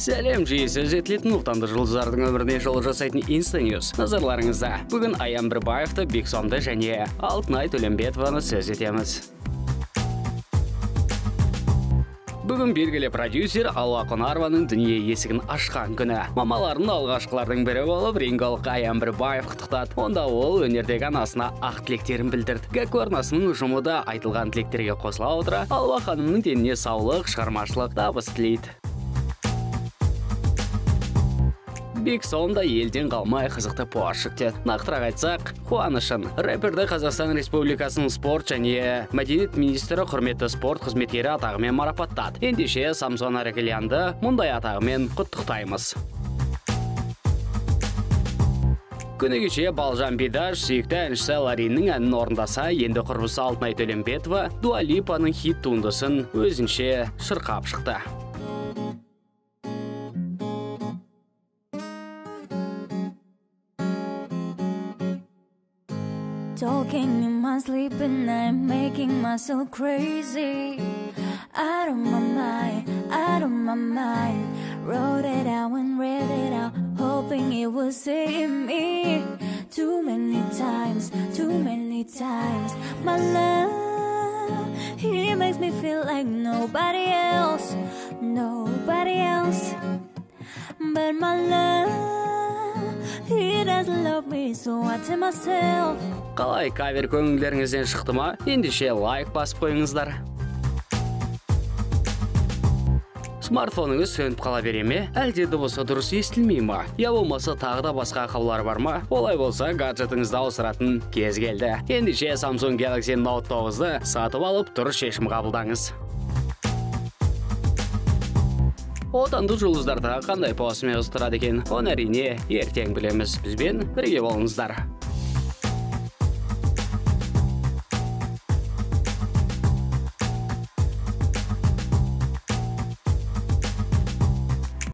Сәлем жиі сөз етілетін ұлтанды жұлдыздардың өміріне жол жасайтын Инстаньюз. Назарларыңызда бүгін Аян Бірбаевты, Бексомды және Алтынай Төлембетованы сөз етеміз. Бүгін белгілі продюсер Алуа Қонарованың дүние есігін ашқан күні. Мамалардың алғашқылардың бірі болып рингалық Аян Бірбаев құттықтады. Онда ол өнердегі анасына ақ тілектерін білдірді. ГК арнасының ұжымы да айтылған тілектерге қосыла отыра, Алуа ханымның деніне саулық, шығармашылық табыс тілейді. Бексом да елден қалмай қызықты пост жүктеді. Нақтырақ айтсақ, қуанышын. Рэперді Қазақстан Республикасының спорт және мәдениет министрі құрметті спорт қызметкері атағымен марапаттады. Ендеше Самсон Аракелянды мұндай атағымен құттықтаймыз. Күні кеше Балжан Бидаш сүйікті әншісі Лариннің әнін орындаса, енді құрбысы Алтынай Төлембетова Дуа Липаның хит туындысын өзінше шырқап шықты. Talking in my sleep and I'm making myself crazy. Out of my mind, out of my mind. Wrote it out and read it out, hoping it would save me. Too many times, my love, he makes me feel like nobody else. But my love, he doesn't love me, so I tell myself. Қалай, кавер көңілдеріңізден шықты ма? Ендеше лайк басып қойыңыздар. Смартфоныңыз сөніп қала бере ме? Әлде дыбысы дұрыс естілмей ма? Я болмаса тағы да басқа ақаулар бар ма? Олай болса, гаджетіңізді ауыстыратын кез келді. Ендеше Samsung Galaxy Note 9-ды сатып алып, дұрыс шешім қабылдаңыз. Отанды жұлдыздарды қандай посымен ұстырады екен? Оны әрине ертең білеміз. Бізбен бірге болыңыздар.